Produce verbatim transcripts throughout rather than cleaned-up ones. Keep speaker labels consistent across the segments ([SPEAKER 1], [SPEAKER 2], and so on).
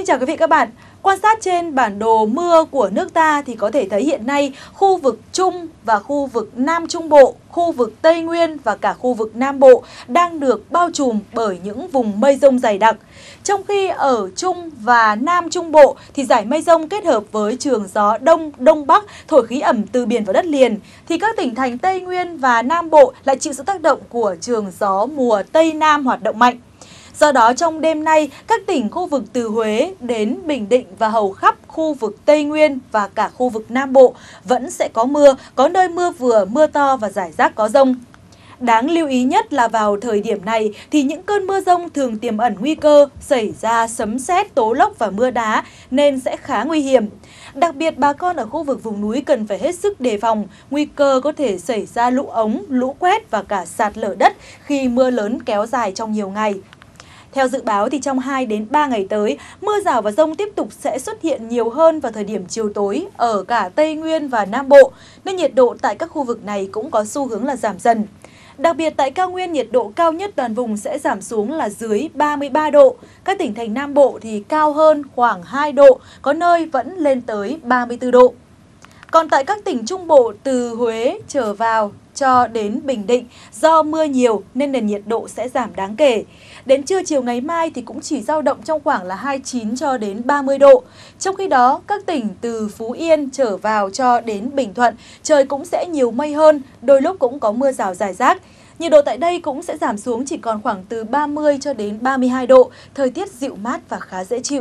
[SPEAKER 1] chào quý vị các bạn. Quan sát trên bản đồ mưa của nước ta thì có thể thấy hiện nay khu vực Trung và khu vực Nam Trung Bộ, khu vực Tây Nguyên và cả khu vực Nam Bộ đang được bao trùm bởi những vùng mây rông dày đặc. Trong khi ở Trung và Nam Trung Bộ thì dải mây rông kết hợp với trường gió Đông Đông Bắc thổi khí ẩm từ biển vào đất liền, thì các tỉnh thành Tây Nguyên và Nam Bộ lại chịu sự tác động của trường gió mùa Tây Nam hoạt động mạnh. Do đó, trong đêm nay, các tỉnh khu vực từ Huế đến Bình Định và hầu khắp khu vực Tây Nguyên và cả khu vực Nam Bộ vẫn sẽ có mưa, có nơi mưa vừa, mưa to và rải rác có dông. Đáng lưu ý nhất là vào thời điểm này thì những cơn mưa dông thường tiềm ẩn nguy cơ xảy ra sấm sét, tố lốc và mưa đá nên sẽ khá nguy hiểm. Đặc biệt, bà con ở khu vực vùng núi cần phải hết sức đề phòng nguy cơ có thể xảy ra lũ ống, lũ quét và cả sạt lở đất khi mưa lớn kéo dài trong nhiều ngày. Theo dự báo thì trong hai đến ba ngày tới, mưa rào và dông tiếp tục sẽ xuất hiện nhiều hơn vào thời điểm chiều tối ở cả Tây Nguyên và Nam Bộ, nên nhiệt độ tại các khu vực này cũng có xu hướng là giảm dần. Đặc biệt tại cao nguyên, nhiệt độ cao nhất toàn vùng sẽ giảm xuống là dưới ba mươi ba độ. Các tỉnh thành Nam Bộ thì cao hơn khoảng hai độ, có nơi vẫn lên tới ba mươi tư độ. Còn tại các tỉnh Trung Bộ từ Huế trở vào cho đến Bình Định, do mưa nhiều nên nền nhiệt độ sẽ giảm đáng kể. Đến trưa chiều ngày mai thì cũng chỉ dao động trong khoảng là hai mươi chín cho đến ba mươi độ. Trong khi đó, các tỉnh từ Phú Yên trở vào cho đến Bình Thuận, trời cũng sẽ nhiều mây hơn, đôi lúc cũng có mưa rào rải rác. Nhiệt độ tại đây cũng sẽ giảm xuống chỉ còn khoảng từ ba mươi cho đến ba mươi hai độ, thời tiết dịu mát và khá dễ chịu.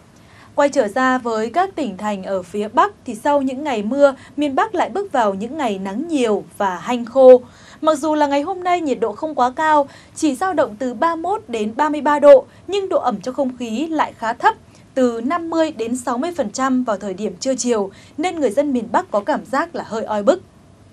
[SPEAKER 1] Quay trở ra với các tỉnh thành ở phía Bắc thì sau những ngày mưa, miền Bắc lại bước vào những ngày nắng nhiều và hanh khô. Mặc dù là ngày hôm nay nhiệt độ không quá cao, chỉ dao động từ ba mươi mốt đến ba mươi ba độ, nhưng độ ẩm trong không khí lại khá thấp, từ năm mươi đến sáu mươi phần trăm vào thời điểm trưa chiều, nên người dân miền Bắc có cảm giác là hơi oi bức.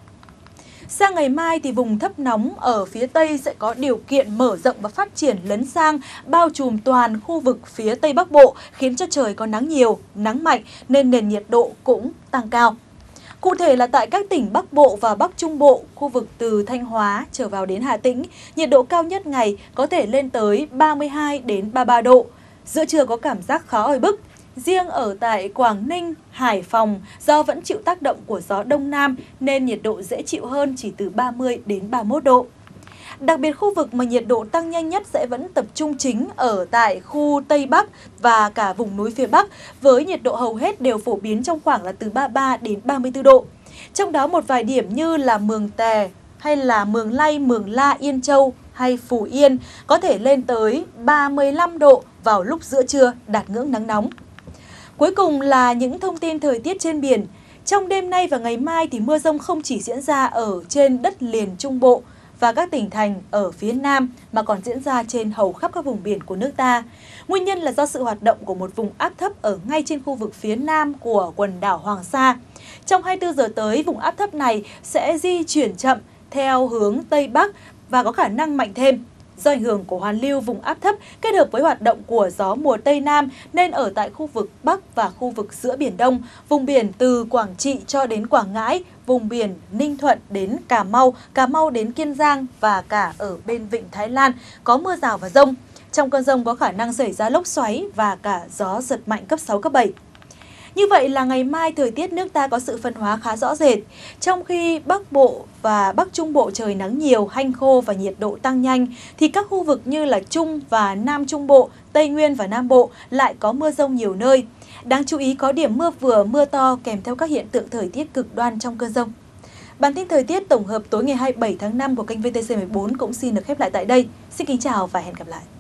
[SPEAKER 1] Sang ngày mai thì vùng thấp nóng ở phía Tây sẽ có điều kiện mở rộng và phát triển lấn sang, bao trùm toàn khu vực phía Tây Bắc Bộ, khiến cho trời có nắng nhiều, nắng mạnh nên nền nhiệt độ cũng tăng cao. Cụ thể là tại các tỉnh Bắc Bộ và Bắc Trung Bộ, khu vực từ Thanh Hóa trở vào đến Hà Tĩnh, nhiệt độ cao nhất ngày có thể lên tới ba mươi hai đến ba mươi ba độ. Giữa trưa có cảm giác khá oi bức. Riêng ở tại Quảng Ninh, Hải Phòng, do vẫn chịu tác động của gió Đông Nam nên nhiệt độ dễ chịu hơn chỉ từ ba mươi đến ba mươi mốt độ. Đặc biệt khu vực mà nhiệt độ tăng nhanh nhất sẽ vẫn tập trung chính ở tại khu Tây Bắc và cả vùng núi phía Bắc, với nhiệt độ hầu hết đều phổ biến trong khoảng là từ ba mươi ba đến ba mươi tư độ. Trong đó một vài điểm như là Mường Tè hay là Mường Lay, Mường La, Yên Châu hay Phú Yên có thể lên tới ba mươi lăm độ vào lúc giữa trưa, đạt ngưỡng nắng nóng. Cuối cùng là những thông tin thời tiết trên biển. Trong đêm nay và ngày mai thì mưa dông không chỉ diễn ra ở trên đất liền Trung Bộ và các tỉnh thành ở phía Nam mà còn diễn ra trên hầu khắp các vùng biển của nước ta. Nguyên nhân là do sự hoạt động của một vùng áp thấp ở ngay trên khu vực phía Nam của quần đảo Hoàng Sa. Trong hai mươi tư giờ tới, vùng áp thấp này sẽ di chuyển chậm theo hướng Tây Bắc và có khả năng mạnh thêm. Do ảnh hưởng của hoàn lưu vùng áp thấp kết hợp với hoạt động của gió mùa Tây Nam nên ở tại khu vực Bắc và khu vực giữa Biển Đông, vùng biển từ Quảng Trị cho đến Quảng Ngãi, vùng biển Ninh Thuận đến Cà Mau, Cà Mau đến Kiên Giang và cả ở bên Vịnh Thái Lan có mưa rào và dông. Trong cơn dông có khả năng xảy ra lốc xoáy và cả gió giật mạnh cấp sáu, cấp bảy. Như vậy là ngày mai thời tiết nước ta có sự phân hóa khá rõ rệt. Trong khi Bắc Bộ và Bắc Trung Bộ trời nắng nhiều, hanh khô và nhiệt độ tăng nhanh, thì các khu vực như là Trung và Nam Trung Bộ, Tây Nguyên và Nam Bộ lại có mưa dông nhiều nơi. Đáng chú ý có điểm mưa vừa, mưa to kèm theo các hiện tượng thời tiết cực đoan trong cơn dông. Bản tin thời tiết tổng hợp tối ngày hai mươi bảy tháng năm của kênh vê tê xê mười bốn cũng xin được khép lại tại đây. Xin kính chào và hẹn gặp lại.